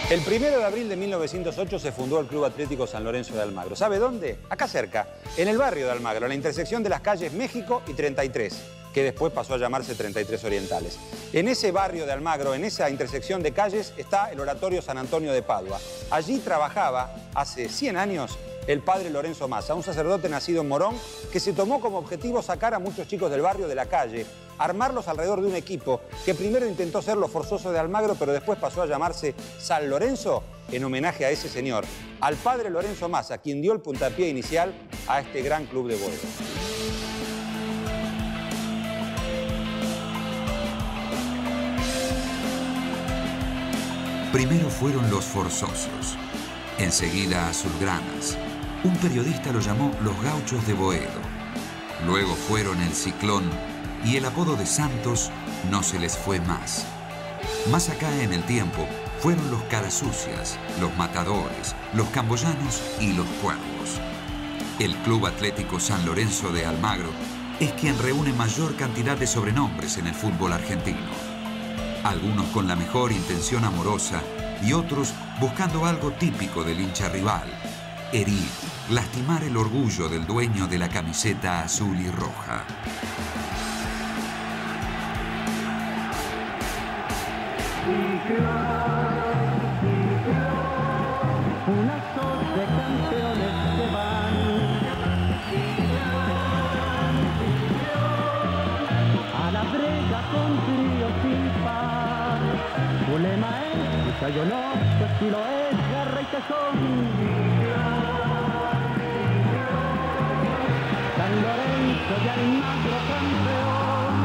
El 1 de abril de 1908 se fundó el Club Atlético San Lorenzo de Almagro. ¿Sabe dónde? Acá cerca, en el barrio de Almagro, a la intersección de las calles México y 33, que después pasó a llamarse 33 Orientales. En ese barrio de Almagro, en esa intersección de calles, está el Oratorio San Antonio de Padua. Allí trabajaba, hace 100 años, el padre Lorenzo Massa, un sacerdote nacido en Morón, que se tomó como objetivo sacar a muchos chicos del barrio de la calle, armarlos alrededor de un equipo que primero intentó ser los Forzosos de Almagro, pero después pasó a llamarse San Lorenzo, en homenaje a ese señor, al padre Lorenzo Massa, quien dio el puntapié inicial a este gran club de Boedo. Primero fueron los Forzosos, enseguida Azulgranas. Un periodista lo llamó los Gauchos de Boedo. Luego fueron el Ciclón y el apodo de Santos no se les fue más. Más acá en el tiempo fueron los Carasucias, los Matadores, los Camboyanos y los Cuervos. El Club Atlético San Lorenzo de Almagro es quien reúne mayor cantidad de sobrenombres en el fútbol argentino. Algunos con la mejor intención amorosa y otros buscando algo típico del hincha rival: herir, lastimar el orgullo del dueño de la camiseta azul y roja. A la brega con frío sin par. Su lema es, yo no, su estilo es guerra y tesón. San Lorenzo de Almagro campeón.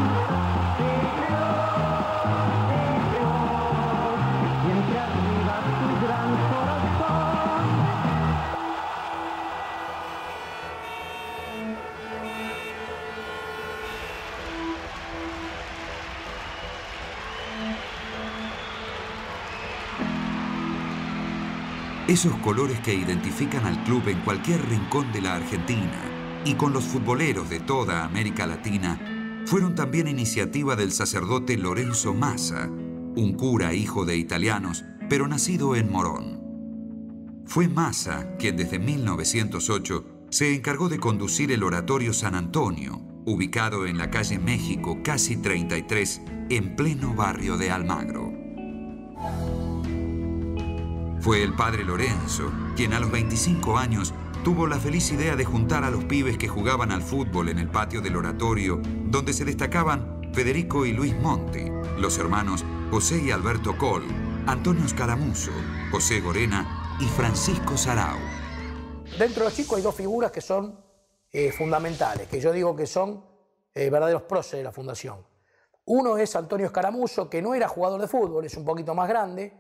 Siempre arriba su gran corazón. Esos colores que identifican al club en cualquier rincón de la Argentina y con los futboleros de toda América Latina fueron también iniciativa del sacerdote Lorenzo Massa, un cura hijo de italianos, pero nacido en Morón. Fue Massa quien desde 1908 se encargó de conducir el Oratorio San Antonio, ubicado en la calle México, casi 33, en pleno barrio de Almagro. Fue el padre Lorenzo quien a los 25 años tuvo la feliz idea de juntar a los pibes que jugaban al fútbol en el patio del oratorio, donde se destacaban Federico y Luis Monti, los hermanos José y Alberto Coll, Antonio Scaramuzo, José Gorena y Francisco Sarau. Dentro de los chicos hay dos figuras que son fundamentales, que yo digo que son verdaderos próceres de la fundación. Uno es Antonio Scaramuzo, que no era jugador de fútbol, es un poquito más grande,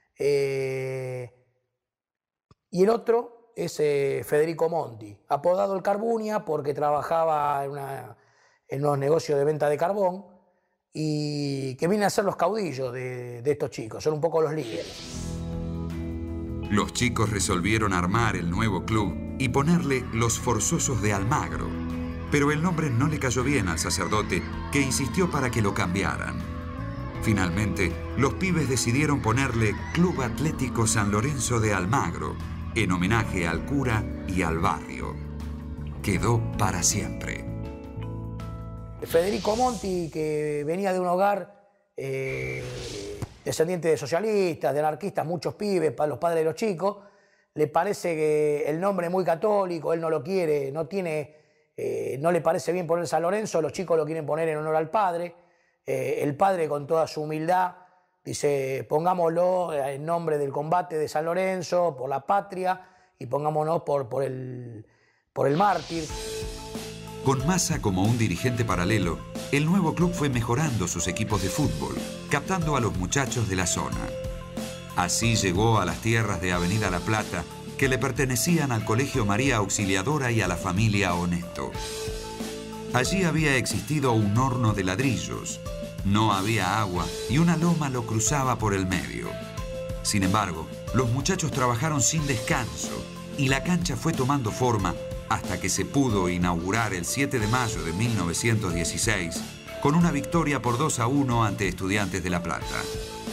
y el otro es Federico Monti, apodado el Carbunia porque trabajaba en unos negocios de venta de carbón y que vienen a ser los caudillos de estos chicos, son un poco los líderes. Los chicos resolvieron armar el nuevo club y ponerle Los Forzosos de Almagro, pero el nombre no le cayó bien al sacerdote, que insistió para que lo cambiaran. Finalmente, los pibes decidieron ponerle Club Atlético San Lorenzo de Almagro, en homenaje al cura y al barrio. Quedó para siempre. Federico Monti, que venía de un hogar descendiente de socialistas, de anarquistas, muchos pibes, los padres de los chicos, le parece que el nombre es muy católico, él no lo quiere, no le parece bien poner San Lorenzo, los chicos lo quieren poner en honor al padre. El padre, con toda su humildad, dice: pongámoslo en nombre del combate de San Lorenzo, por la patria, y pongámonos por el mártir. Con Massa como un dirigente paralelo, el nuevo club fue mejorando sus equipos de fútbol, captando a los muchachos de la zona. Así llegó a las tierras de Avenida La Plata, que le pertenecían al Colegio María Auxiliadora y a la familia Honesto. Allí había existido un horno de ladrillos, no había agua y una loma lo cruzaba por el medio. Sin embargo, los muchachos trabajaron sin descanso y la cancha fue tomando forma hasta que se pudo inaugurar el 7 de mayo de 1916 con una victoria por 2-1 ante Estudiantes de La Plata.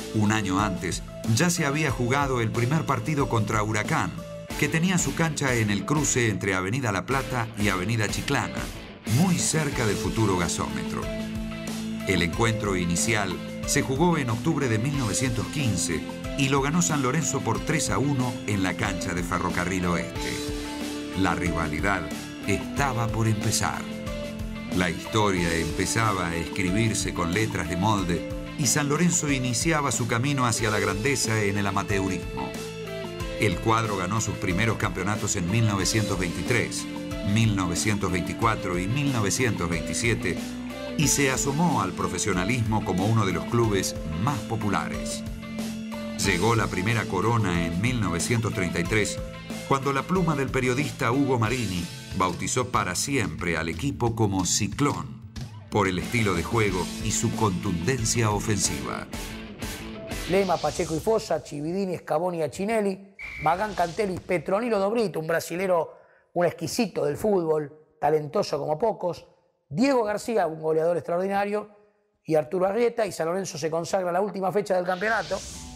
Un año antes, ya se había jugado el primer partido contra Huracán, que tenía su cancha en el cruce entre Avenida La Plata y Avenida Chiclana, muy cerca del futuro gasómetro. El encuentro inicial se jugó en octubre de 1915 y lo ganó San Lorenzo por 3-1 en la cancha de Ferrocarril Oeste. La rivalidad estaba por empezar. La historia empezaba a escribirse con letras de molde y San Lorenzo iniciaba su camino hacia la grandeza en el amateurismo. El cuadro ganó sus primeros campeonatos en 1923, 1924 y 1927 y se asomó al profesionalismo como uno de los clubes más populares. Llegó la primera corona en 1933, cuando la pluma del periodista Hugo Marini bautizó para siempre al equipo como Ciclón, por el estilo de juego y su contundencia ofensiva. Lema, Pacheco y Fossa, Chividini, Scavoni y Achinelli, Magán, Cantelli, Petronilo Dobrito, un brasilero, un exquisito del fútbol, talentoso como pocos, Diego García, un goleador extraordinario, y Arturo Arrieta, y San Lorenzo se consagra la última fecha del campeonato.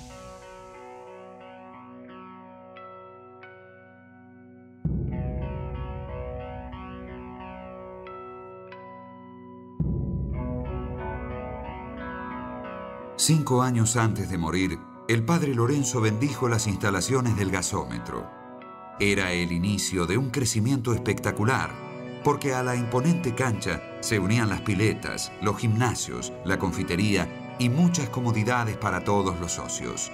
Cinco años antes de morir, el padre Lorenzo bendijo las instalaciones del gasómetro. Era el inicio de un crecimiento espectacular, porque a la imponente cancha se unían las piletas, los gimnasios, la confitería y muchas comodidades para todos los socios.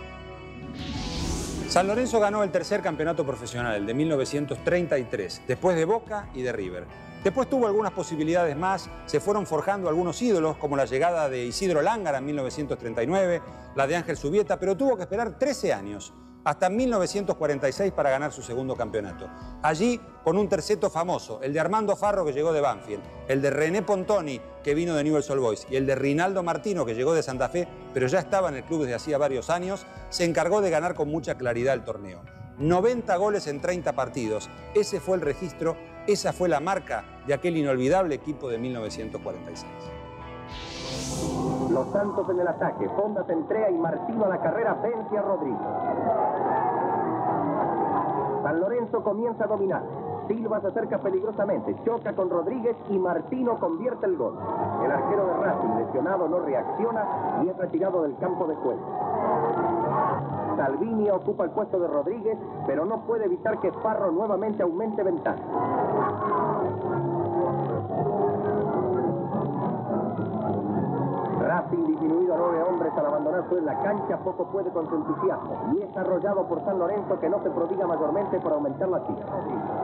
San Lorenzo ganó el tercer campeonato profesional, el de 1933, después de Boca y de River. Después tuvo algunas posibilidades más, se fueron forjando algunos ídolos, como la llegada de Isidro Lángara en 1939, la de Ángel Subieta, pero tuvo que esperar 13 años, hasta 1946 para ganar su segundo campeonato. Allí, con un terceto famoso, el de Armando Farro, que llegó de Banfield, el de René Pontoni, que vino de Newell's Old Boys, y el de Rinaldo Martino, que llegó de Santa Fe, pero ya estaba en el club desde hacía varios años, se encargó de ganar con mucha claridad el torneo. 90 goles en 30 partidos. Ese fue el registro, esa fue la marca de aquel inolvidable equipo de 1946. Los Santos en el ataque, Fonda se entrega y Martino a la carrera vence a Rodríguez. San Lorenzo comienza a dominar. Silva se acerca peligrosamente, choca con Rodríguez y Martino convierte el gol. El arquero de Racing, lesionado, no reacciona y es retirado del campo de juego. Salvini ocupa el puesto de Rodríguez, pero no puede evitar que Farro nuevamente aumente ventaja. Racing, disminuido a 9 hombres al abandonar la cancha, poco puede con su entusiasmo y es arrollado por San Lorenzo, que no se prodiga mayormente por aumentar la cifra.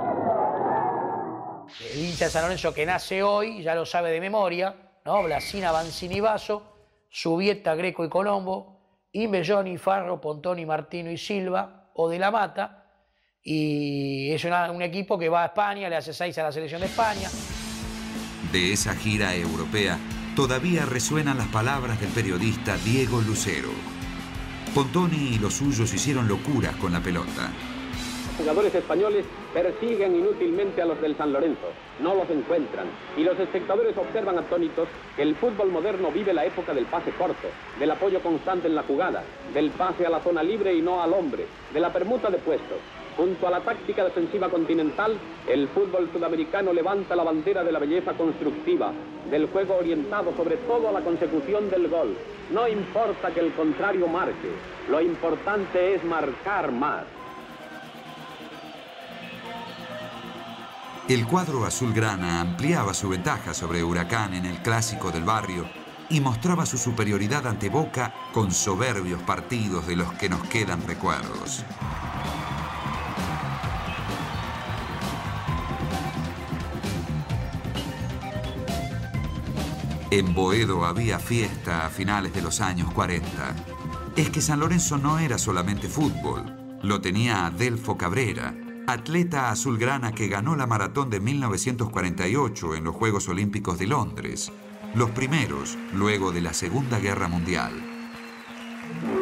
El hincha de San Lorenzo que nace hoy, ya lo sabe de memoria, ¿no? Blasina, Banzini, Basso, Subieta, Greco y Colombo, Imbelloni, Farro, Pontoni, Martino y Silva, o de la Mata, y es un equipo que va a España, le hace 6 a la selección de España. De esa gira europea todavía resuenan las palabras del periodista Diego Lucero. Pontoni y los suyos hicieron locuras con la pelota. Los jugadores españoles persiguen inútilmente a los del San Lorenzo, no los encuentran, y los espectadores observan atónitos que el fútbol moderno vive la época del pase corto, del apoyo constante en la jugada, del pase a la zona libre y no al hombre, de la permuta de puestos. Junto a la táctica defensiva continental, el fútbol sudamericano levanta la bandera de la belleza constructiva, del juego orientado sobre todo a la consecución del gol. No importa que el contrario marque, lo importante es marcar más. El cuadro azulgrana ampliaba su ventaja sobre Huracán en el clásico del barrio y mostraba su superioridad ante Boca con soberbios partidos de los que nos quedan recuerdos. En Boedo había fiesta a finales de los años 40. Es que San Lorenzo no era solamente fútbol, lo tenía Adelfo Cabrera, atleta azulgrana que ganó la maratón de 1948 en los Juegos Olímpicos de Londres, los primeros luego de la Segunda Guerra Mundial.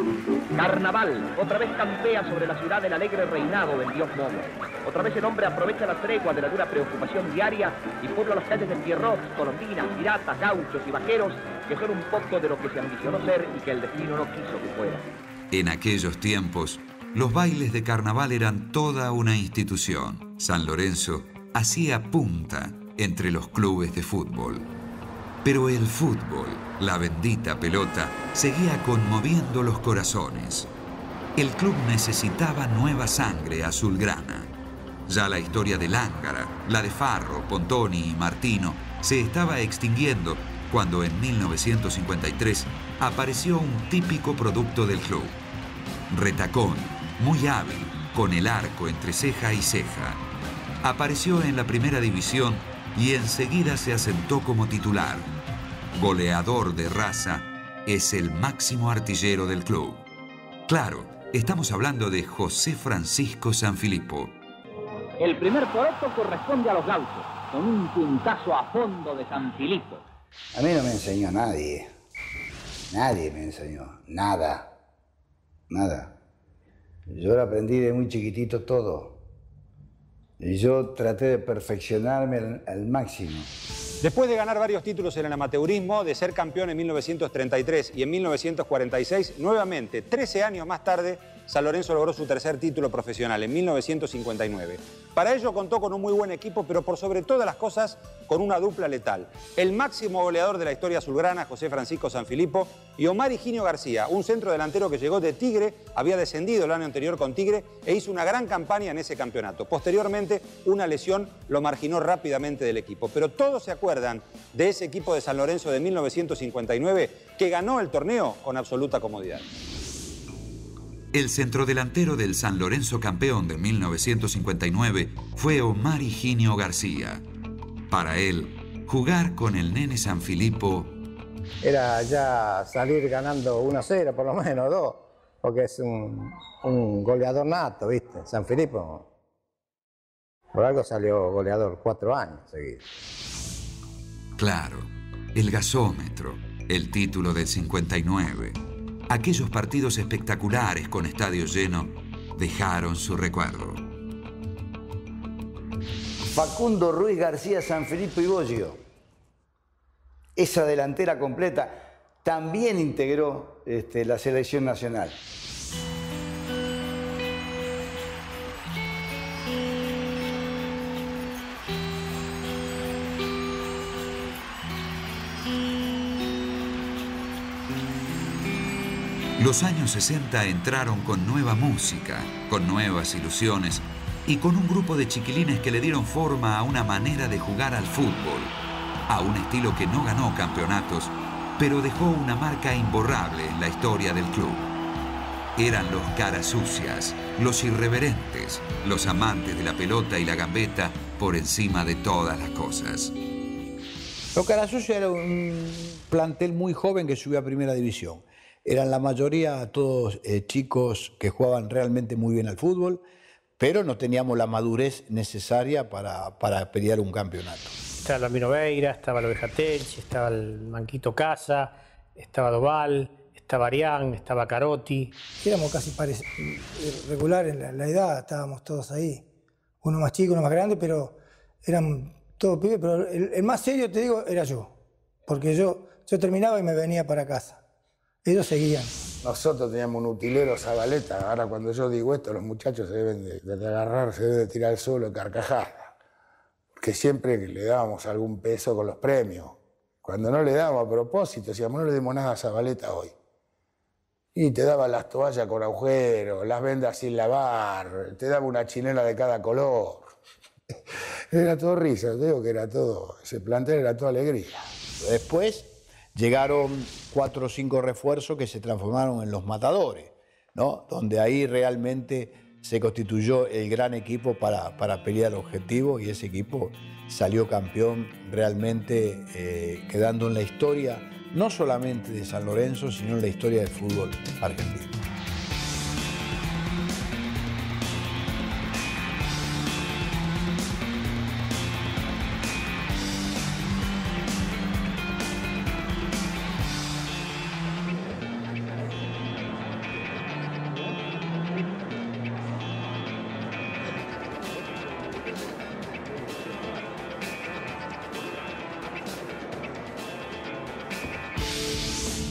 Carnaval, otra vez campea sobre la ciudad del alegre reinado del dios Momo. Otra vez el hombre aprovecha la tregua de la dura preocupación diaria y puebla las calles de Pierrot, colombinas, piratas, gauchos y vaqueros, que son un poco de lo que se ambicionó ser y que el destino no quiso que fuera. En aquellos tiempos, los bailes de carnaval eran toda una institución. San Lorenzo hacía punta entre los clubes de fútbol. Pero el fútbol, la bendita pelota, seguía conmoviendo los corazones. El club necesitaba nueva sangre azulgrana. Ya la historia de Lángara, la de Farro, Pontoni y Martino se estaba extinguiendo cuando en 1953 apareció un típico producto del club. Retacón, muy hábil, con el arco entre ceja y ceja. Apareció en la primera división y enseguida se asentó como titular. Goleador de raza, es el máximo artillero del club. Claro, estamos hablando de José Francisco Sanfilippo. El primer poroto corresponde a los gauchos, con un puntazo a fondo de Sanfilippo. A mí no me enseñó nadie. Nadie me enseñó. Nada. Nada. Yo lo aprendí de muy chiquitito todo. Y yo traté de perfeccionarme al máximo. Después de ganar varios títulos en el amateurismo, de ser campeón en 1933 y en 1946, nuevamente, 13 años más tarde, San Lorenzo logró su tercer título profesional en 1959. Para ello contó con un muy buen equipo, pero por sobre todas las cosas, con una dupla letal. El máximo goleador de la historia azulgrana, José Francisco Sanfilippo, y Omar Higinio García, un centro delantero que llegó de Tigre, había descendido el año anterior con Tigre e hizo una gran campaña en ese campeonato. Posteriormente, una lesión lo marginó rápidamente del equipo. Pero todos se acuerdan de ese equipo de San Lorenzo de 1959 que ganó el torneo con absoluta comodidad. El centrodelantero del San Lorenzo campeón de 1959 fue Omar Higinio García. Para él, jugar con el nene Sanfilippo era ya salir ganando 1-0, por lo menos 2, porque es un goleador nato, ¿viste? Sanfilippo, por algo salió goleador 4 años seguidos. Claro, el gasómetro, el título del 59. Aquellos partidos espectaculares con estadio lleno dejaron su recuerdo. Facundo Ruiz García, Sanfilippo y Boggio. Esa delantera completa también integró la selección nacional. Los años 60 entraron con nueva música, con nuevas ilusiones y con un grupo de chiquilines que le dieron forma a una manera de jugar al fútbol, a un estilo que no ganó campeonatos, pero dejó una marca imborrable en la historia del club. Eran los caras sucias, los irreverentes, los amantes de la pelota y la gambeta por encima de todas las cosas. Los caras sucios era un plantel muy joven que subió a primera división. Eran la mayoría todos chicos que jugaban realmente muy bien al fútbol, pero no teníamos la madurez necesaria para pelear un campeonato. Estaba Lamino Veira, estaba la Oveja Telchi, estaba el Manquito Casa, estaba Doval, estaba Arián, estaba Carotti. Éramos casi regulares en la edad, estábamos todos ahí. Uno más chico, uno más grande, pero eran todos pibes. Pero el más serio, te digo, era yo. Porque yo terminaba y me venía para casa. Ellos seguían. Nosotros teníamos un utilero Zabaleta. Ahora cuando yo digo esto, los muchachos se deben de agarrar, se deben de tirar al suelo, carcajada. Porque siempre le dábamos algún peso con los premios. Cuando no le dábamos a propósito, decíamos, no le demos nada a Zabaleta hoy. Y te daba las toallas con agujeros, las vendas sin lavar, te daba una chinela de cada color. Era todo risa, te digo que era todo, ese plantel era toda alegría. Después llegaron 4 o 5 refuerzos que se transformaron en los matadores, ¿no? Donde ahí realmente se constituyó el gran equipo para pelear el objetivo y ese equipo salió campeón realmente quedando en la historia no solamente de San Lorenzo, sino en la historia del fútbol argentino.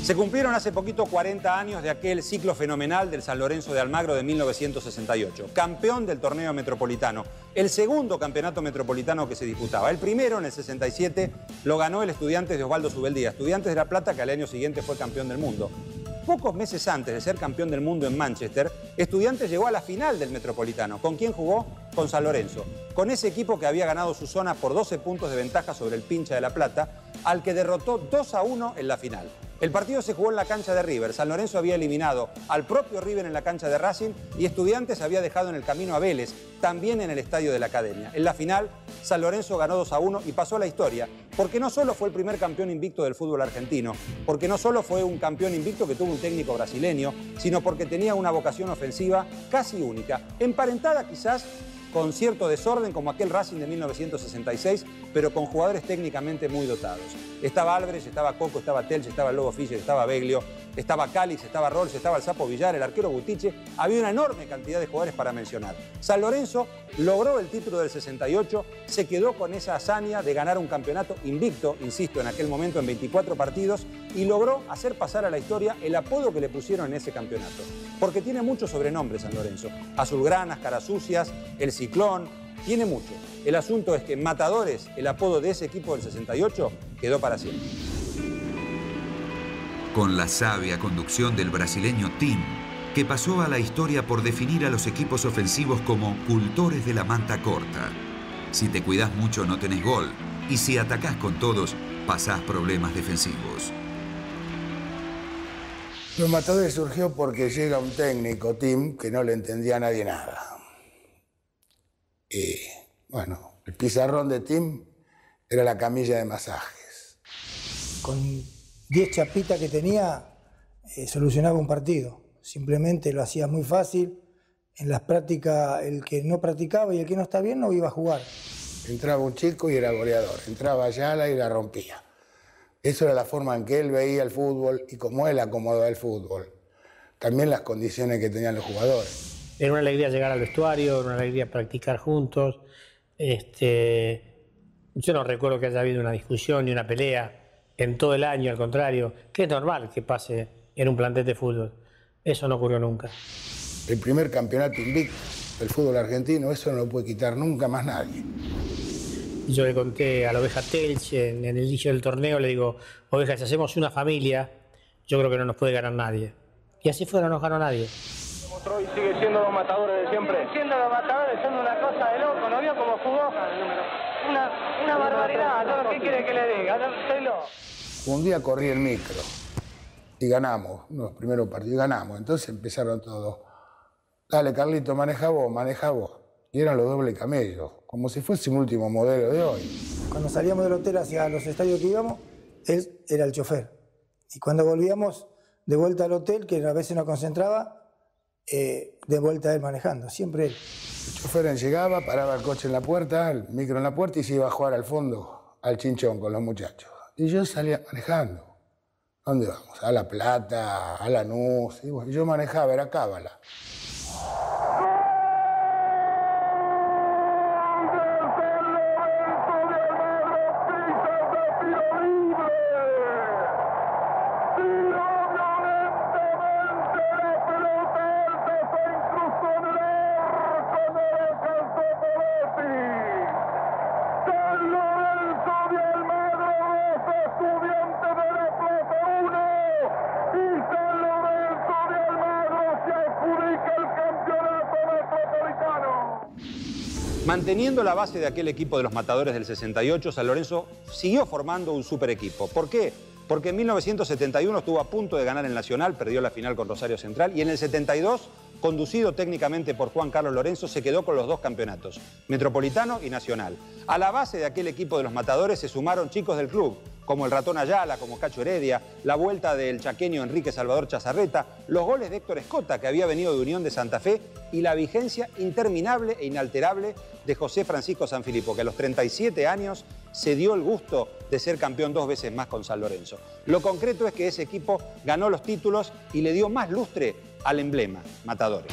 Se cumplieron hace poquito 40 años de aquel ciclo fenomenal del San Lorenzo de Almagro de 1968. Campeón del torneo metropolitano. El segundo campeonato metropolitano que se disputaba. El primero, en el 67, lo ganó el Estudiantes de Osvaldo Subeldía. Estudiantes de La Plata, que al año siguiente fue campeón del mundo. Pocos meses antes de ser campeón del mundo en Manchester, Estudiantes llegó a la final del Metropolitano. ¿Con quién jugó? Con San Lorenzo. Con ese equipo que había ganado su zona por 12 puntos de ventaja sobre el Pincha de La Plata, al que derrotó 2-1 en la final. El partido se jugó en la cancha de River. San Lorenzo había eliminado al propio River en la cancha de Racing y Estudiantes había dejado en el camino a Vélez, también en el estadio de la Academia. En la final, San Lorenzo ganó 2-1 y pasó a la historia, porque no solo fue el primer campeón invicto del fútbol argentino, porque no solo fue un campeón invicto que tuvo un técnico brasileño, sino porque tenía una vocación ofensiva casi única, emparentada quizás con cierto desorden como aquel Racing de 1966, pero con jugadores técnicamente muy dotados. Estaba Álvarez, estaba Coco, estaba Telch, estaba el Lobo Fischer, estaba Beglio, estaba Calix, estaba Rolls, estaba el Sapo Villar, el arquero Butiche. Había una enorme cantidad de jugadores para mencionar. San Lorenzo logró el título del 68, se quedó con esa hazaña de ganar un campeonato invicto, insisto, en aquel momento en 24 partidos, y logró hacer pasar a la historia el apodo que le pusieron en ese campeonato. Porque tiene muchos sobrenombres San Lorenzo. Azulgranas, Caras Sucias, El Ciclón, tiene mucho. El asunto es que Matadores, el apodo de ese equipo del 68, quedó para siempre. Con la sabia conducción del brasileño Tim, que pasó a la historia por definir a los equipos ofensivos como cultores de la manta corta. Si te cuidas mucho no tenés gol, y si atacás con todos, pasás problemas defensivos. Los Matadores surgió porque llega un técnico, Tim, que no le entendía a nadie nada. Y bueno, el pizarrón de Tim era la camilla de masajes. Con 10 chapitas que tenía, solucionaba un partido. Simplemente lo hacía muy fácil. En las prácticas, el que no practicaba y el que no está bien no iba a jugar. Entraba un chico y era goleador. Entraba Ayala y la rompía. Eso era la forma en que él veía el fútbol y cómo él acomodaba el fútbol. También las condiciones que tenían los jugadores. Era una alegría llegar al vestuario, era una alegría practicar juntos. Yo no recuerdo que haya habido una discusión ni una pelea en todo el año, al contrario, que es normal que pase en un plantel de fútbol. Eso no ocurrió nunca. El primer campeonato invicto del fútbol argentino, eso no lo puede quitar nunca más nadie. Yo le conté a la Oveja Telch en el inicio del torneo, le digo, Oveja, si hacemos una familia, yo creo que no nos puede ganar nadie. Y así fue, no nos ganó nadie. Demostró y sigue siendo los Matadores de siempre. Sigue siendo los Matadores, son una cosa de loco, ¿no vio cómo jugó? Una barbaridad, ¿no? ¿Qué quiere que le diga? Un día corrí el micro y ganamos, los primeros partidos ganamos. Entonces empezaron todos, dale Carlito, maneja vos, maneja vos. Y eran los doble camellos, como si fuese un último modelo de hoy. Cuando salíamos del hotel hacia los estadios que íbamos, él era el chofer. Y cuando volvíamos de vuelta al hotel, que a veces nos concentraba, de vuelta él manejando, siempre él. El chofer llegaba, paraba el coche en la puerta, el micro en la puerta y se iba a jugar al fondo, al chinchón con los muchachos. Y yo salía manejando. ¿Dónde vamos? A La Plata, a Lanús. Y bueno, yo manejaba, era cábala. Manteniendo la base de aquel equipo de los Matadores del 68, San Lorenzo siguió formando un super equipo. ¿Por qué? Porque en 1971 estuvo a punto de ganar el Nacional, perdió la final con Rosario Central, y en el 72, conducido técnicamente por Juan Carlos Lorenzo, se quedó con los dos campeonatos, Metropolitano y Nacional. A la base de aquel equipo de los Matadores se sumaron chicos del club, como el Ratón Ayala, como Cacho Heredia, la vuelta del chaqueño Enrique Salvador Chazarreta, los goles de Héctor Escota, que había venido de Unión de Santa Fe, y la vigencia interminable e inalterable de José Francisco Sanfilippo, que a los 37 años se dio el gusto de ser campeón 2 veces más con San Lorenzo. Lo concreto es que ese equipo ganó los títulos y le dio más lustre al emblema, Matadores.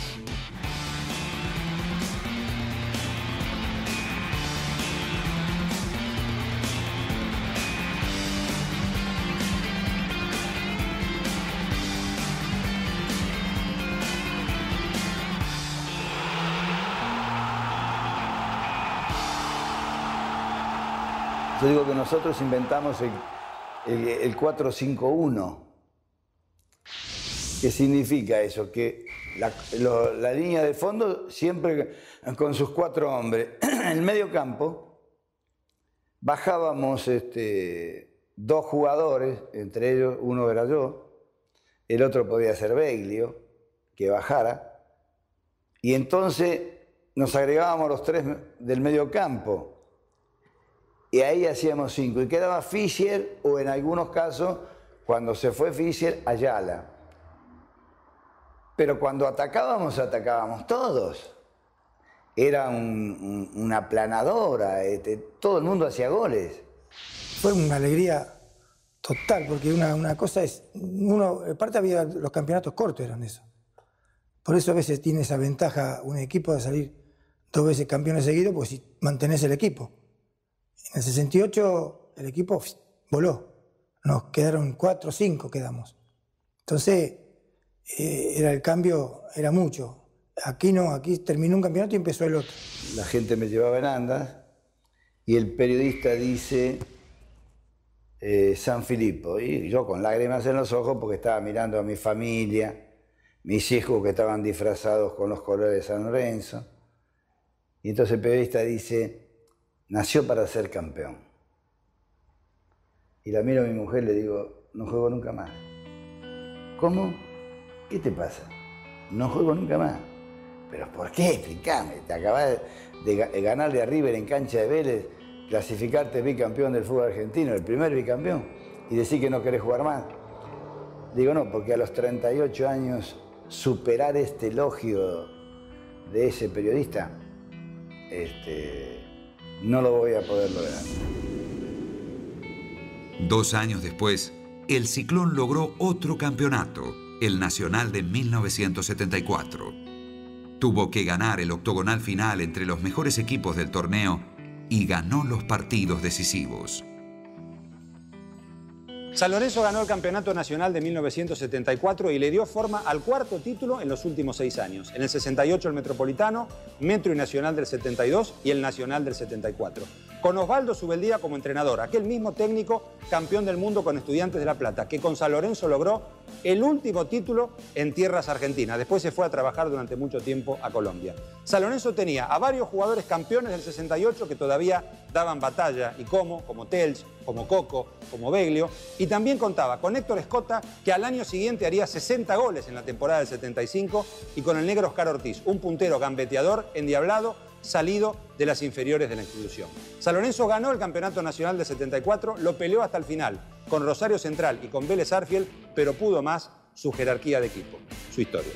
Yo digo que nosotros inventamos el 4-5-1. ¿Qué significa eso? Que la línea de fondo siempre con sus 4 hombres. En el medio campo bajábamos 2 jugadores, entre ellos uno era yo, el otro podía ser Beglio, que bajara, y entonces nos agregábamos los 3 del medio campo. Y ahí hacíamos 5. Y quedaba Fischer, o en algunos casos, cuando se fue Fischer, Ayala. Pero cuando atacábamos todos. Era una planadora, todo el mundo hacía goles. Fue una alegría total, porque una cosa es... aparte había los campeonatos cortos, eran eso. Por eso a veces tiene esa ventaja un equipo de salir 2 veces campeones seguidos, pues si mantenés el equipo. En el 68 el equipo voló. Nos quedaron 4 o 5 quedamos. Entonces el cambio era mucho. Aquí no, aquí terminó un campeonato y empezó el otro. La gente me llevaba en andas y el periodista dice San Filippo. Y yo con lágrimas en los ojos porque estaba mirando a mi familia, mis hijos que estaban disfrazados con los colores de San Lorenzo. Y entonces el periodista dice, nació para ser campeón. Y la miro a mi mujer y le digo, no juego nunca más. ¿Cómo? ¿Qué te pasa? No juego nunca más. ¿Pero por qué? Explícame. Te acabas de ganarle a River en cancha de Vélez, clasificarte bicampeón del fútbol argentino, el primer bicampeón, y decir que no querés jugar más. Digo, no, porque a los 38 años superar este elogio de ese periodista, no lo voy a poder lograr. 2 años después, el Ciclón logró otro campeonato, el Nacional de 1974. Tuvo que ganar el octogonal final entre los mejores equipos del torneo y ganó los partidos decisivos. San Lorenzo ganó el Campeonato Nacional de 1974 y le dio forma al 4º título en los últimos 6 años. En el 68 el Metropolitano, Metro y Nacional del 72 y el Nacional del 74. Con Osvaldo Subeldía como entrenador, aquel mismo técnico campeón del mundo con Estudiantes de La Plata, que con San Lorenzo logró el último título en tierras argentinas. Después se fue a trabajar durante mucho tiempo a Colombia. San Lorenzo tenía a varios jugadores campeones del 68 que todavía daban batalla, y como Telch, como Coco, como Beglio, y también contaba con Héctor Escota, que al año siguiente haría 60 goles en la temporada del 75, y con el negro Oscar Ortiz, un puntero gambeteador, endiablado, salido de las inferiores de la institución. San Lorenzo ganó el Campeonato Nacional de 74, lo peleó hasta el final, con Rosario Central y con Vélez Arfiel, pero pudo más su jerarquía de equipo, su historia.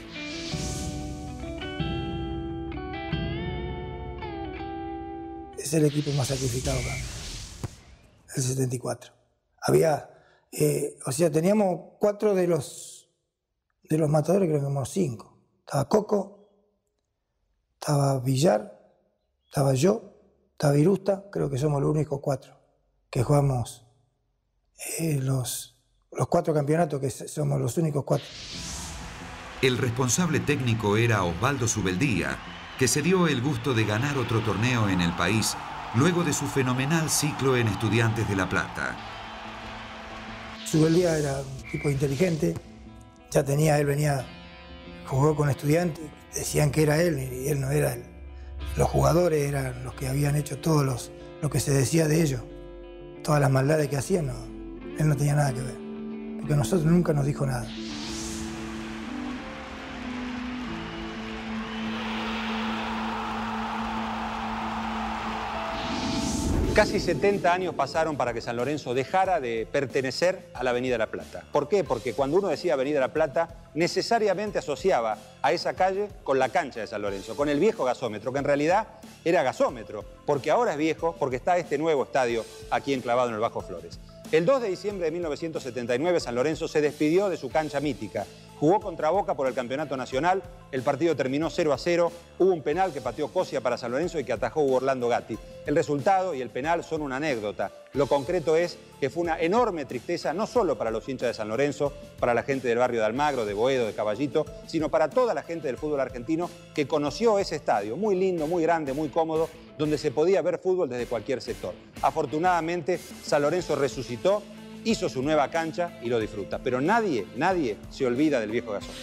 Es el equipo más sacrificado acá, el 74. Había, teníamos 4 de los matadores, creo que éramos 5. Estaba Coco, estaba Villar, estaba yo, estaba Irusta, creo que somos los únicos 4 que jugamos los 4 campeonatos, que somos los únicos 4. El responsable técnico era Osvaldo Subeldía, que se dio el gusto de ganar otro torneo en el país luego de su fenomenal ciclo en Estudiantes de La Plata. Subeldía era un tipo inteligente, jugó con Estudiantes, decían que era él y él no era él. Los jugadores eran los que habían hecho lo que se decía de ellos, todas las maldades que hacían, él no tenía nada que ver, porque a nosotros nunca nos dijo nada. Casi 70 años pasaron para que San Lorenzo dejara de pertenecer a la Avenida La Plata. ¿Por qué? Porque cuando uno decía Avenida La Plata, necesariamente asociaba a esa calle con la cancha de San Lorenzo, con el viejo gasómetro, que en realidad era gasómetro, porque ahora es viejo, porque está este nuevo estadio aquí enclavado en el Bajo Flores. El 2 de diciembre de 1979, San Lorenzo se despidió de su cancha mítica, Jugó contra Boca por el campeonato nacional, el partido terminó 0-0, hubo un penal que pateó Cosia para San Lorenzo y que atajó Hugo Orlando Gatti. El resultado y el penal son una anécdota. Lo concreto es que fue una enorme tristeza, no solo para los hinchas de San Lorenzo, para la gente del barrio de Almagro, de Boedo, de Caballito, sino para toda la gente del fútbol argentino que conoció ese estadio, muy lindo, muy grande, muy cómodo, donde se podía ver fútbol desde cualquier sector. Afortunadamente, San Lorenzo resucitó, hizo su nueva cancha y lo disfruta. Pero nadie se olvida del viejo Gasón.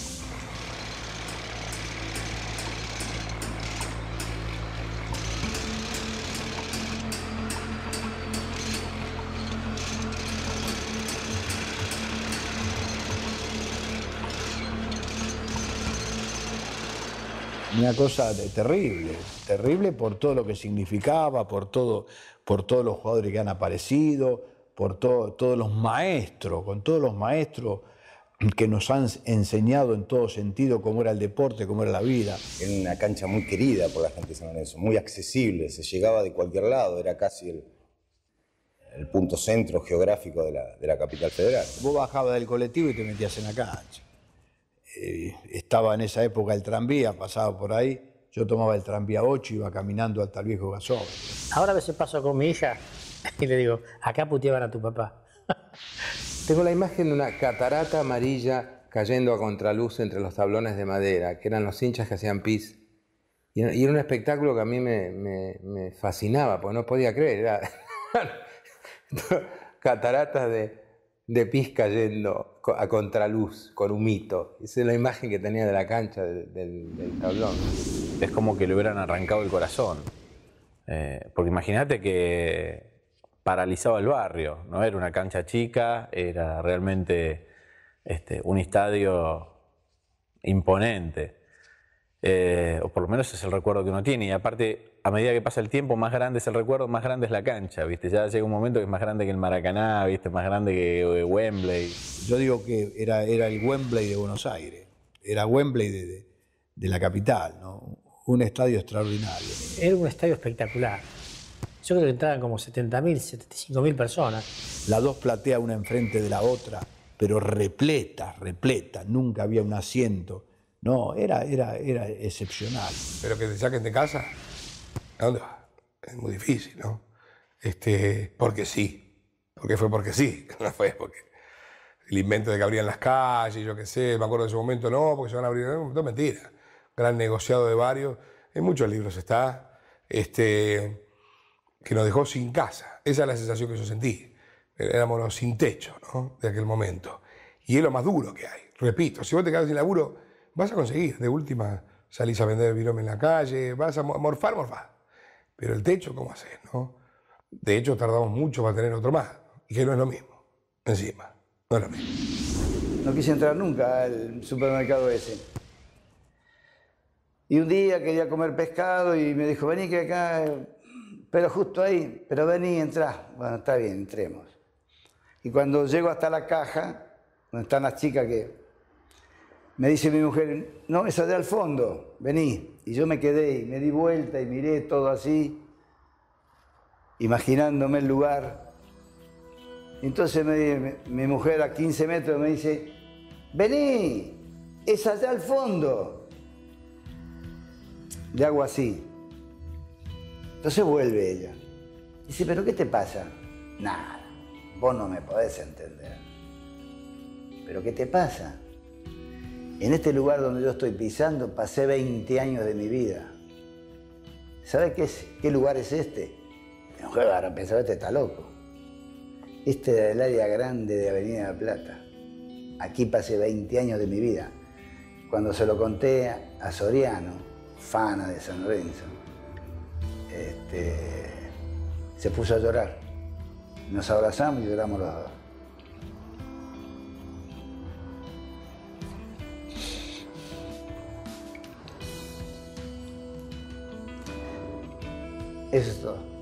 Una cosa terrible por todo lo que significaba, por todos los jugadores que han aparecido, por todos los maestros, con todos los maestros que nos han enseñado en todo sentido cómo era el deporte, cómo era la vida. Era una cancha muy querida por la gente de San Lorenzo, muy accesible, se llegaba de cualquier lado, era casi el punto centro geográfico de la capital federal. Vos bajabas del colectivo y te metías en la cancha. Estaba en esa época el tranvía, pasaba por ahí, yo tomaba el tranvía 8 y iba caminando hasta el viejo Gasón. Ahora a veces paso con mi hija y le digo, acá puteaban a tu papá. Tengo la imagen de una catarata amarilla cayendo a contraluz entre los tablones de madera, que eran los hinchas que hacían pis. Y era un espectáculo que a mí me fascinaba, porque no podía creer. Era cataratas de pis cayendo a contraluz, con humito. Esa es la imagen que tenía de la cancha, del tablón. Es como que le hubieran arrancado el corazón. Porque imagínate que paralizaba el barrio, no era una cancha chica, era realmente un estadio imponente. O por lo menos es el recuerdo que uno tiene. Y aparte, a medida que pasa el tiempo, más grande es el recuerdo, más grande es la cancha, ¿viste? Ya llega un momento que es más grande que el Maracaná, ¿viste? Más grande que Wembley. Yo digo que era el Wembley de Buenos Aires, era Wembley de la capital, ¿no? Un estadio extraordinario. Era un estadio espectacular. Yo creo que entraban como 70.000, 75.000 personas. Las dos plateas una enfrente de la otra, pero repleta, nunca había un asiento. No, era excepcional. Pero que te saquen de casa, ¿a dónde va? Es muy difícil, ¿no? Porque sí. Porque fue porque sí, no fue porque el invento de que abrían las calles, yo qué sé, me acuerdo de ese momento, no, porque se van a abrir, no, mentira. Gran negociado de varios, en muchos libros está, que nos dejó sin casa. Esa es la sensación que yo sentí. Éramos los sin techo, ¿no? De aquel momento. Y es lo más duro que hay. Repito, si vos te quedás sin laburo, vas a conseguir. De última, salís a vender virome en la calle, vas a morfar. Pero el techo, ¿cómo haces, no? De hecho, tardamos mucho para tener otro más. Y que no es lo mismo. Encima, no es lo mismo. No quise entrar nunca al supermercado ese. Y un día quería comer pescado y me dijo, vení que acá, pero justo ahí, pero vení, entrá. Bueno, está bien, entremos. Y cuando llego hasta la caja, donde están las chicas que... Me dice mi mujer, no, esa de al fondo, vení. Y yo me quedé y me di vuelta y miré todo así, imaginándome el lugar. Entonces mi mujer a 15 metros me dice, vení, esa allá al fondo. Le hago así. Entonces vuelve ella. Dice, ¿pero qué te pasa? Nada, vos no me podés entender. ¿Pero qué te pasa? En este lugar donde yo estoy pisando pasé 20 años de mi vida. ¿Sabes qué lugar es este? Mi mujer ahora pensaba, este está loco. Este era el área grande de Avenida de la Plata. Aquí pasé 20 años de mi vida. Cuando se lo conté a Soriano, Fana de San Lorenzo, se puso a llorar. Nos abrazamos y lloramos los dos. Eso es todo.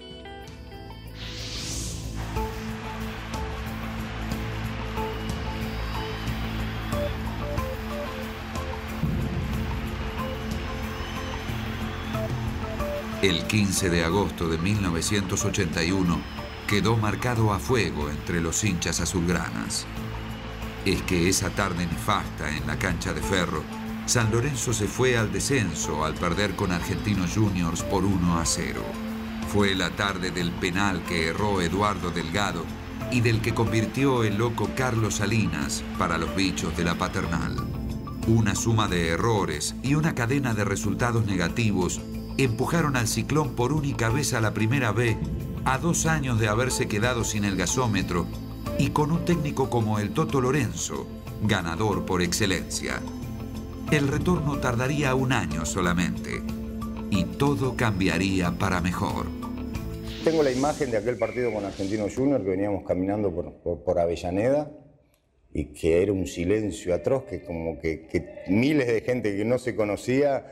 El 15 de agosto de 1981 quedó marcado a fuego entre los hinchas azulgranas. es que esa tarde nefasta en la cancha de Ferro, San Lorenzo se fue al descenso al perder con Argentinos Juniors por 1-0. Fue la tarde del penal que erró Eduardo Delgado y del que convirtió el loco Carlos Salinas para los bichos de la Paternal. Una suma de errores y una cadena de resultados negativos empujaron al Ciclón por única vez a la Primera B, a 2 años de haberse quedado sin el gasómetro y con un técnico como el Toto Lorenzo, ganador por excelencia. El retorno tardaría 1 año solamente y todo cambiaría para mejor. Tengo la imagen de aquel partido con Argentinos Juniors que veníamos caminando por Avellaneda y que era un silencio atroz, que como que miles de gente que no se conocía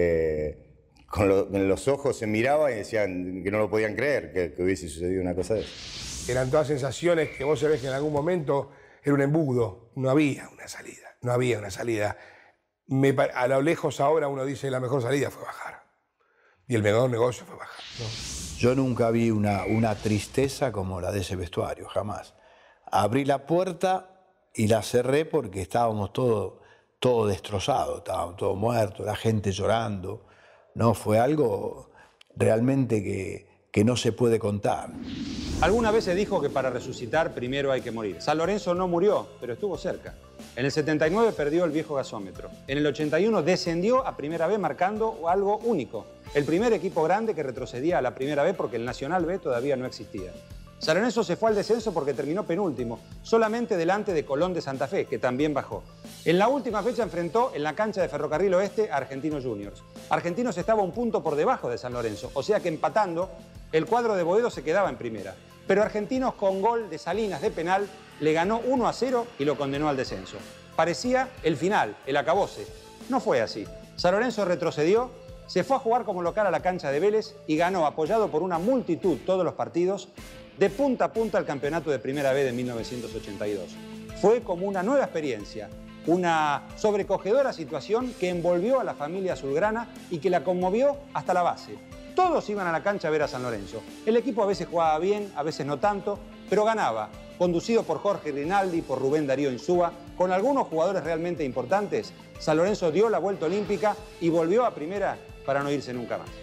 en los ojos se miraba y decían que no lo podían creer que hubiese sucedido una cosa de eso. Eran todas sensaciones que vos sabés que en algún momento era un embudo, no había una salida, no había una salida. A lo lejos ahora uno dice la mejor salida fue bajar y el mejor negocio fue bajar, ¿no? Yo nunca vi una tristeza como la de ese vestuario, jamás. Abrí la puerta y la cerré porque estábamos todo destrozado, estábamos todos muertos, la gente llorando. No, fue algo realmente que no se puede contar. Alguna vez se dijo que para resucitar primero hay que morir. San Lorenzo no murió, pero estuvo cerca. En el 79 perdió el viejo gasómetro. En el 81 descendió a Primera B marcando algo único. El primer equipo grande que retrocedía a la Primera B porque el Nacional B todavía no existía. San Lorenzo se fue al descenso porque terminó penúltimo, solamente delante de Colón de Santa Fe, que también bajó. En la última fecha enfrentó en la cancha de Ferrocarril Oeste a Argentinos Juniors. Argentinos estaba 1 punto por debajo de San Lorenzo, o sea que empatando, el cuadro de Boedo se quedaba en primera. Pero Argentinos, con gol de Salinas de penal, le ganó 1-0 y lo condenó al descenso. Parecía el final, el acabose. No fue así. San Lorenzo retrocedió, se fue a jugar como local a la cancha de Vélez y ganó, apoyado por una multitud todos los partidos, de punta a punta el campeonato de Primera B de 1982. Fue como una nueva experiencia, una sobrecogedora situación que envolvió a la familia azulgrana y que la conmovió hasta la base. Todos iban a la cancha a ver a San Lorenzo. El equipo a veces jugaba bien, a veces no tanto, pero ganaba. Conducido por Jorge Rinaldi, por Rubén Darío Insúa, con algunos jugadores realmente importantes, San Lorenzo dio la vuelta olímpica y volvió a primera para no irse nunca más.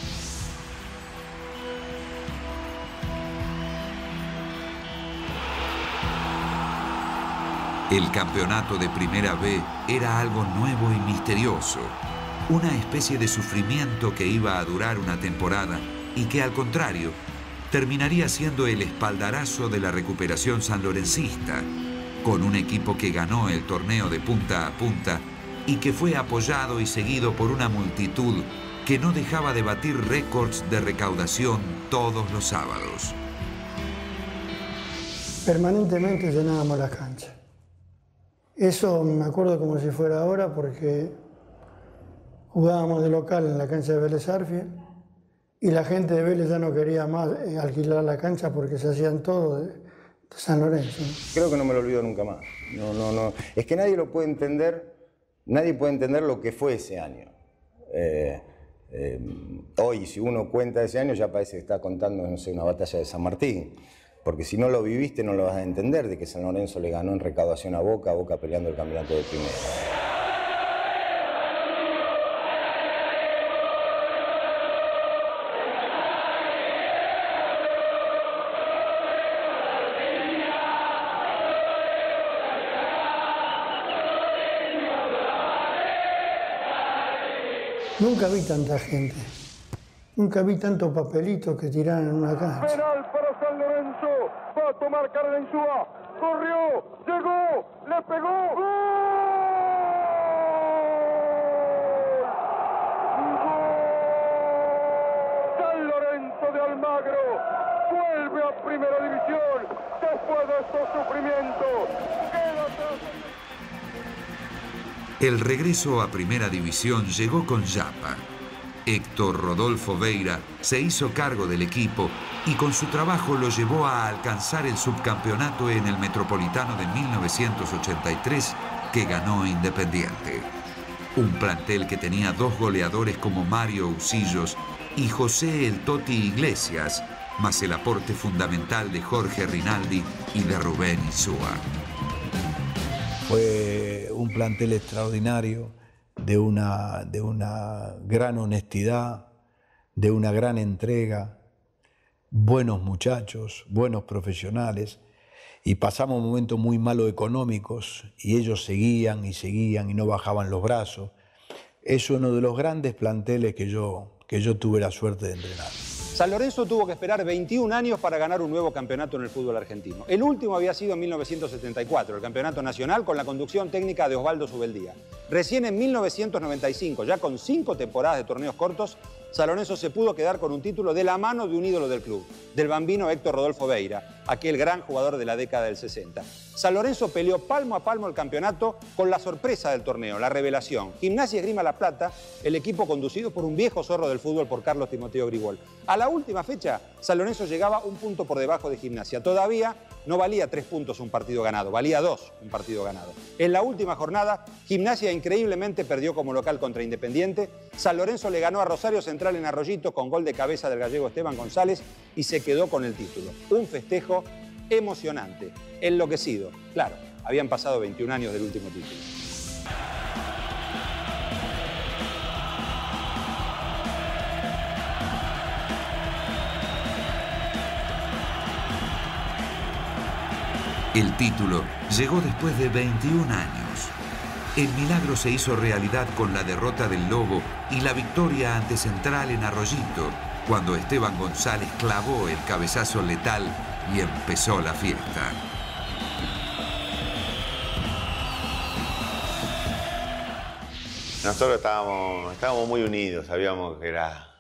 El campeonato de Primera B era algo nuevo y misterioso, una especie de sufrimiento que iba a durar una temporada y que, al contrario, terminaría siendo el espaldarazo de la recuperación sanlorencista, con un equipo que ganó el torneo de punta a punta y que fue apoyado y seguido por una multitud que no dejaba de batir récords de recaudación todos los sábados. Permanentemente llenábamos las canchas. Eso me acuerdo como si fuera ahora porque jugábamos de local en la cancha de Vélez Sarsfield y la gente de Vélez ya no quería más alquilar la cancha porque se hacían todo de San Lorenzo. Creo que no me lo olvido nunca más. No. Es que nadie lo puede entender, nadie puede entender lo que fue ese año. Hoy, si uno cuenta ese año, ya parece que está contando, no sé, una batalla de San Martín. Porque si no lo viviste, no lo vas a entender, de que San Lorenzo le ganó en recaudación a Boca peleando el campeonato de primera. Nunca vi tanta gente, nunca vi tantos papelitos que tiraran en una cancha. Penal para San Lorenzo, va a tomar carga en Insúa, corrió, llegó, le pegó, ¡gol! San Lorenzo de Almagro vuelve a Primera División después de estos sufrimientos. Queda atrás. El regreso a Primera División llegó con Yapa. Héctor Rodolfo Veira se hizo cargo del equipo y con su trabajo lo llevó a alcanzar el subcampeonato en el Metropolitano de 1983 que ganó Independiente. Un plantel que tenía 2 goleadores como Mario Usillos y José el Toti Iglesias, más el aporte fundamental de Jorge Rinaldi y de Rubén Insúa. Fue un plantel extraordinario, de una gran honestidad, de una gran entrega, buenos muchachos, buenos profesionales, y pasamos momentos muy malos económicos y ellos seguían y no bajaban los brazos. Es uno de los grandes planteles que yo tuve la suerte de entrenar. San Lorenzo tuvo que esperar 21 años para ganar un nuevo campeonato en el fútbol argentino. El último había sido en 1974, el campeonato nacional con la conducción técnica de Osvaldo Zubeldía. Recién en 1995, ya con 5 temporadas de torneos cortos, San Lorenzo se pudo quedar con un título de la mano de un ídolo del club, del bambino Héctor Rodolfo Beira, aquel gran jugador de la década del 60. San Lorenzo peleó palmo a palmo el campeonato con la sorpresa del torneo, la revelación. Gimnasia Esgrima La Plata, el equipo conducido por un viejo zorro del fútbol, por Carlos Timoteo Grigol. A la última fecha, San Lorenzo llegaba un punto por debajo de Gimnasia. Todavía no valía 3 puntos un partido ganado, valía 2 un partido ganado. En la última jornada, Gimnasia increíblemente perdió como local contra Independiente. San Lorenzo le ganó a Rosario Central en Arroyito con gol de cabeza del gallego Esteban González y se quedó con el título. Un festejo emocionante, enloquecido. Claro, habían pasado 21 años del último título. El título llegó después de 21 años. El milagro se hizo realidad con la derrota del Lobo y la victoria ante Central en Arroyito, cuando Esteban González clavó el cabezazo letal y empezó la fiesta. Nosotros estábamos muy unidos, sabíamos que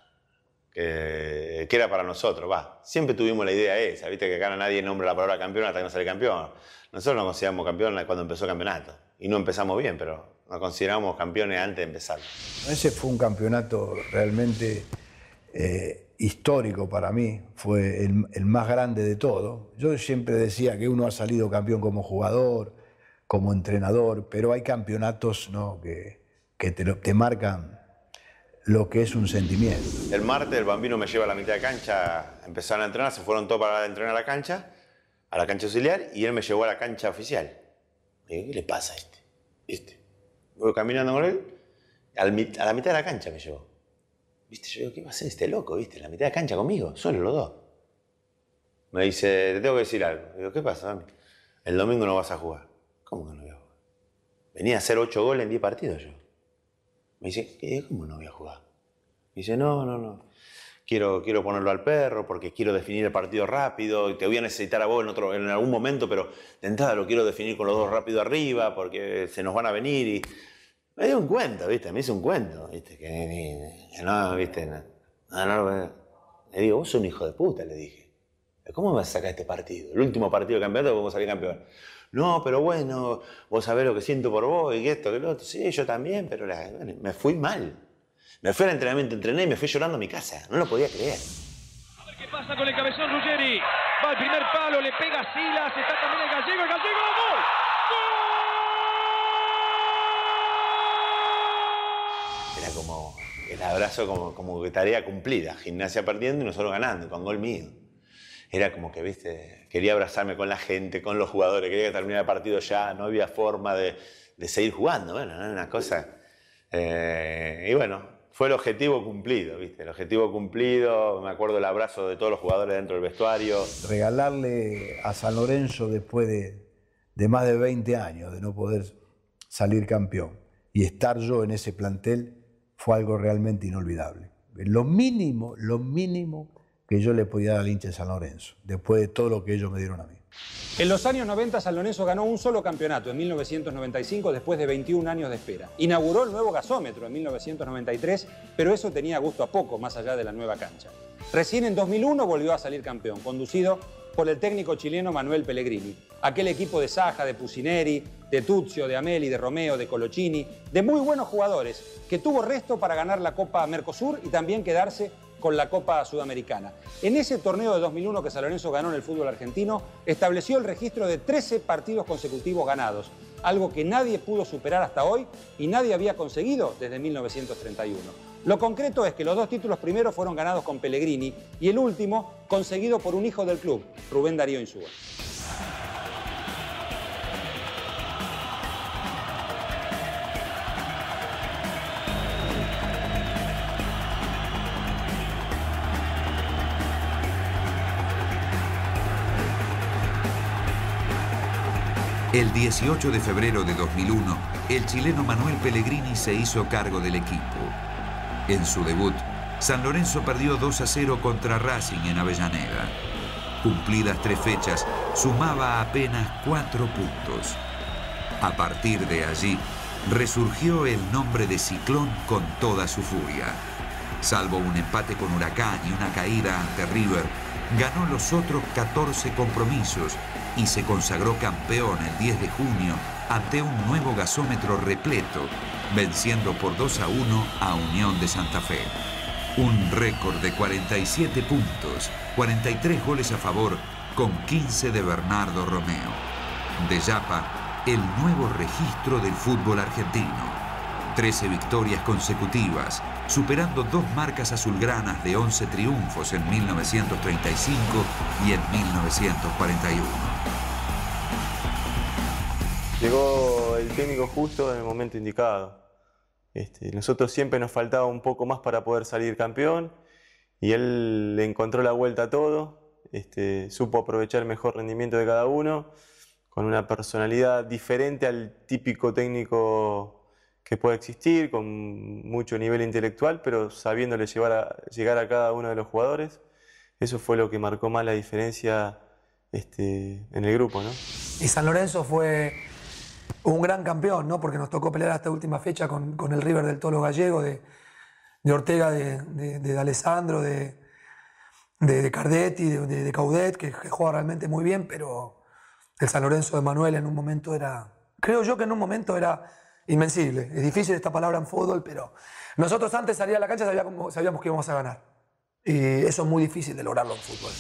era para nosotros, Siempre tuvimos la idea esa, viste que acá nadie nombra la palabra campeón hasta que no sale campeón. Nosotros nos consideramos campeones cuando empezó el campeonato. Y no empezamos bien, pero nos consideramos campeones antes de empezar. Ese fue un campeonato realmente histórico para mí, fue el más grande de todo. Yo siempre decía que uno ha salido campeón como jugador, como entrenador, pero hay campeonatos, ¿no?, que te marcan lo que es un sentimiento. El martes el bambino me lleva a la mitad de cancha, empezaron a entrenar, se fueron todos para entrenar a la cancha auxiliar, y él me llevó a la cancha oficial. Y digo, ¿qué le pasa a este? Voy caminando con él, a la mitad de la cancha me llevó. ¿Viste? Yo digo, ¿qué va a hacer este loco? ¿Viste? En la mitad de la cancha conmigo, solo los dos. Me dice, te tengo que decir algo. Digo, ¿qué pasa, mami? El domingo no vas a jugar. ¿Cómo que no voy a jugar? Venía a hacer 8 goles en 10 partidos yo. Me dice, ¿cómo no voy a jugar? Me dice, no. Quiero ponerlo al perro porque quiero definir el partido rápido. Te voy a necesitar a vos en algún momento, pero de entrada lo quiero definir con los dos rápido arriba porque se nos van a venir. Y me dio un cuento, ¿viste? Me hizo un cuento, ¿viste? No, ¿viste? No. Le digo, vos sos un hijo de puta, le dije. ¿Cómo me vas a sacar este partido? El último partido del campeonato, vamos a salir campeón. No, pero bueno, vos sabés lo que siento por vos y que esto, que lo otro. Sí, yo también, pero me fui mal. Me fui al entrenamiento, entrené y me fui llorando a mi casa. No lo podía creer. A ver qué pasa con el cabezón Ruggeri. Va al primer palo, le pega Silas, está también el gallego, ¡gol! Era como el abrazo como que tarea cumplida. Gimnasia perdiendo y nosotros ganando, con gol mío. Era como que, viste, quería abrazarme con la gente, con los jugadores, quería que terminara el partido ya, no había forma de seguir jugando. Bueno, era una cosa... y bueno, fue el objetivo cumplido, viste, el objetivo cumplido, me acuerdo el abrazo de todos los jugadores dentro del vestuario. Regalarle a San Lorenzo después de más de 20 años de no poder salir campeón y estar yo en ese plantel fue algo realmente inolvidable. Lo mínimo que yo le podía dar al hincha de San Lorenzo, después de todo lo que ellos me dieron a mí. En los años 90, San Lorenzo ganó un solo campeonato en 1995 después de 21 años de espera. Inauguró el nuevo gasómetro en 1993, pero eso tenía gusto a poco, más allá de la nueva cancha. Recién en 2001 volvió a salir campeón, conducido por el técnico chileno Manuel Pellegrini. Aquel equipo de Saja, de Pusineri, de Tuzio, de Ameli, de Romeo, de Colochini, de muy buenos jugadores, que tuvo resto para ganar la Copa Mercosur y también quedarse con la Copa Sudamericana. En ese torneo de 2001 que San Lorenzo ganó en el fútbol argentino, estableció el registro de 13 partidos consecutivos ganados, algo que nadie pudo superar hasta hoy y nadie había conseguido desde 1931. Lo concreto es que los 2 títulos primeros fueron ganados con Pellegrini y el último conseguido por un hijo del club, Rubén Darío Insúa. El 18 de febrero de 2001, el chileno Manuel Pellegrini se hizo cargo del equipo. En su debut, San Lorenzo perdió 2-0 contra Racing en Avellaneda. Cumplidas 3 fechas, sumaba apenas 4 puntos. A partir de allí, resurgió el nombre de Ciclón con toda su furia. Salvo un empate con Huracán y una caída ante River, ganó los otros 14 compromisos y se consagró campeón el 10 de junio ante un nuevo gasómetro repleto, venciendo por 2-1 a Unión de Santa Fe. Un récord de 47 puntos, 43 goles a favor, con 15 de Bernardo Romeo. De Yapa, el nuevo registro del fútbol argentino. 13 victorias consecutivas, superando 2 marcas azulgranas de 11 triunfos en 1935 y en 1941. Llegó el técnico justo en el momento indicado. Nosotros siempre nos faltaba un poco más para poder salir campeón y él le encontró la vuelta a todo, supo aprovechar el mejor rendimiento de cada uno, con una personalidad diferente al típico técnico que puede existir, con mucho nivel intelectual, pero sabiéndole llegar a cada uno de los jugadores. Eso fue lo que marcó más la diferencia en el grupo, ¿no? Y San Lorenzo fue un gran campeón, ¿no? Porque nos tocó pelear hasta última fecha con el River del Tolo Gallego, de Ortega, de Alessandro, de Cardetti, de Caudet, que juega realmente muy bien, pero el San Lorenzo de Manuel en un momento era, creo yo que en un momento era invencible. Es difícil esta palabra en fútbol, pero nosotros antes de salir a la cancha sabíamos que íbamos a ganar. Y eso es muy difícil de lograrlo en fútbol.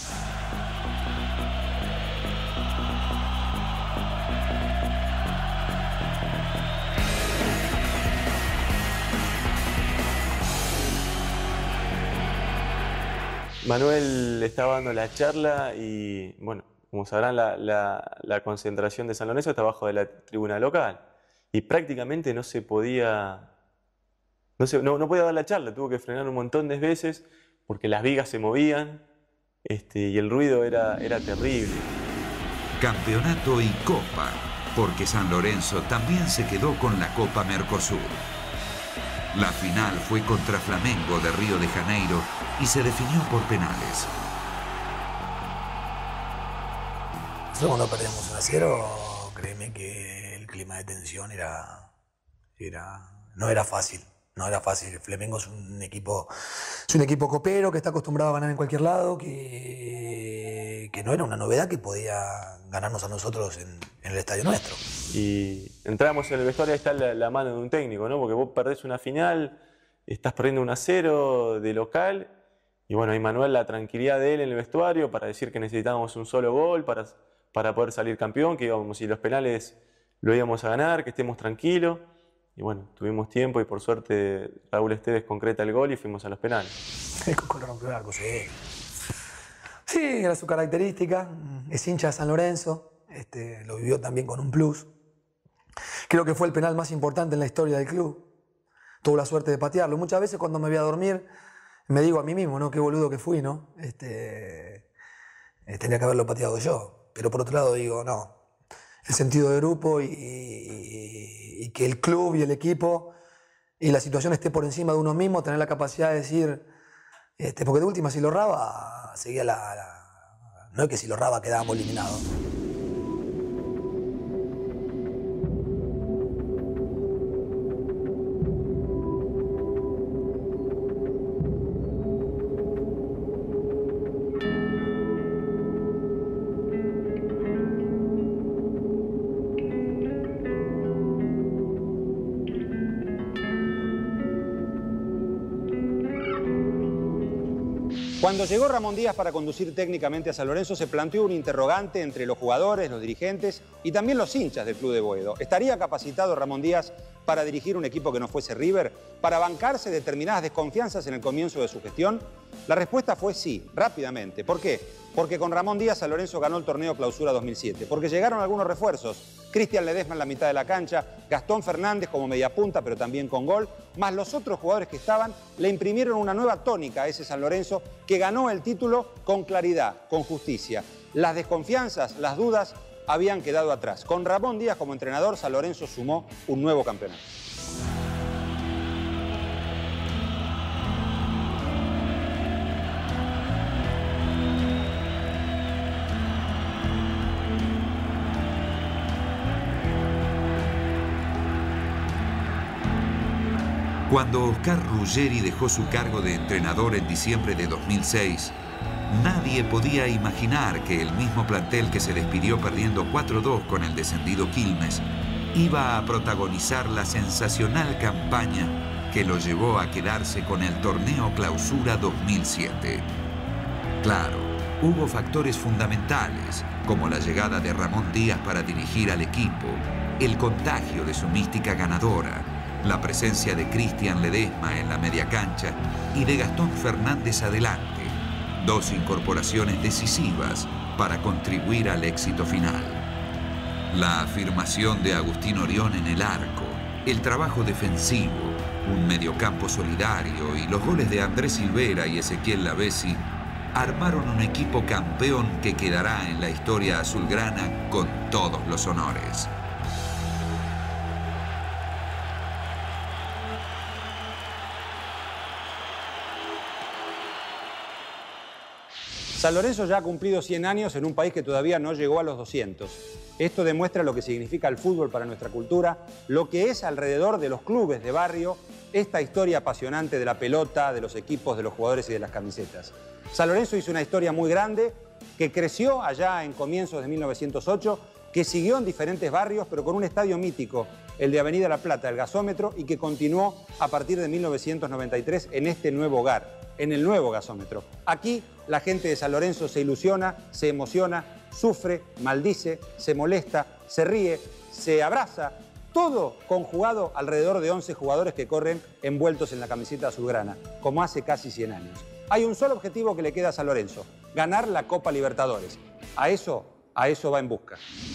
Manuel estaba dando la charla y, bueno, como sabrán, la concentración de San Lorenzo está abajo de la tribuna local. Y prácticamente no se podía, no podía dar la charla, tuvo que frenar un montón de veces porque las vigas se movían y el ruido era terrible. Campeonato y Copa, porque San Lorenzo también se quedó con la Copa Mercosur. La final fue contra Flamengo de Río de Janeiro y se definió por penales. Nosotros cuando perdemos 1-0, créeme que el clima de tensión no era fácil. No era fácil. El Flamengo es un equipo copero que está acostumbrado a ganar en cualquier lado, que no era una novedad que podía ganarnos a nosotros en el estadio nuestro. Y entramos en el vestuario, ahí está la mano de un técnico, ¿no? Porque vos perdés una final, estás perdiendo 1-0 de local, y bueno, ahí Manuel, la tranquilidad de él en el vestuario para decir que necesitábamos un solo gol para poder salir campeón, que íbamos, y los penales lo íbamos a ganar, que estemos tranquilos. Y bueno, tuvimos tiempo y por suerte Raúl Esteves concreta el gol y fuimos a los penales. Con rompió el arco, sí. Sí, era su característica. Es hincha de San Lorenzo. Lo vivió también con un plus. Creo que fue el penal más importante en la historia del club. Tuve la suerte de patearlo. Muchas veces cuando me voy a dormir me digo a mí mismo, ¿no? Qué boludo que fui, ¿no? Tenía que haberlo pateado yo. Pero por otro lado digo, no. El sentido de grupo y que el club y el equipo y la situación esté por encima de uno mismo, tener la capacidad de decir, porque de última si lo erraba, seguía no es que si lo erraba quedábamos eliminados. Cuando llegó Ramón Díaz para conducir técnicamente a San Lorenzo, se planteó un interrogante entre los jugadores, los dirigentes y también los hinchas del club de Boedo. ¿Estaría capacitado Ramón Díaz para dirigir un equipo que no fuese River? ¿Para bancarse determinadas desconfianzas en el comienzo de su gestión? La respuesta fue sí, rápidamente. ¿Por qué? Porque con Ramón Díaz San Lorenzo ganó el torneo Clausura 2007. Porque llegaron algunos refuerzos. Cristian Ledesma en la mitad de la cancha, Gastón Fernández como mediapunta, pero también con gol, más los otros jugadores que estaban, le imprimieron una nueva tónica a ese San Lorenzo que ganó el título con claridad, con justicia. Las desconfianzas, las dudas habían quedado atrás. Con Ramón Díaz como entrenador, San Lorenzo sumó un nuevo campeonato. Cuando Oscar Ruggeri dejó su cargo de entrenador en diciembre de 2006, nadie podía imaginar que el mismo plantel que se despidió perdiendo 4-2 con el descendido Quilmes iba a protagonizar la sensacional campaña que lo llevó a quedarse con el Torneo Clausura 2007. Claro, hubo factores fundamentales, como la llegada de Ramón Díaz para dirigir al equipo, el contagio de su mística ganadora, la presencia de Cristian Ledesma en la media cancha y de Gastón Fernández adelante, dos incorporaciones decisivas para contribuir al éxito final. La afirmación de Agustín Orión en el arco, el trabajo defensivo, un mediocampo solidario y los goles de Andrés Silvera y Ezequiel Lavesi armaron un equipo campeón que quedará en la historia azulgrana con todos los honores. San Lorenzo ya ha cumplido 100 años en un país que todavía no llegó a los 200. Esto demuestra lo que significa el fútbol para nuestra cultura, lo que es alrededor de los clubes de barrio, esta historia apasionante de la pelota, de los equipos, de los jugadores y de las camisetas. San Lorenzo hizo una historia muy grande, que creció allá en comienzos de 1908, que siguió en diferentes barrios, pero con un estadio mítico, el de Avenida La Plata, el Gasómetro, y que continuó a partir de 1993 en este nuevo hogar, en el nuevo Gasómetro. Aquí la gente de San Lorenzo se ilusiona, se emociona, sufre, maldice, se molesta, se ríe, se abraza, todo conjugado alrededor de 11 jugadores que corren envueltos en la camiseta azulgrana, como hace casi 100 años. Hay un solo objetivo que le queda a San Lorenzo: ganar la Copa Libertadores. A eso va en busca.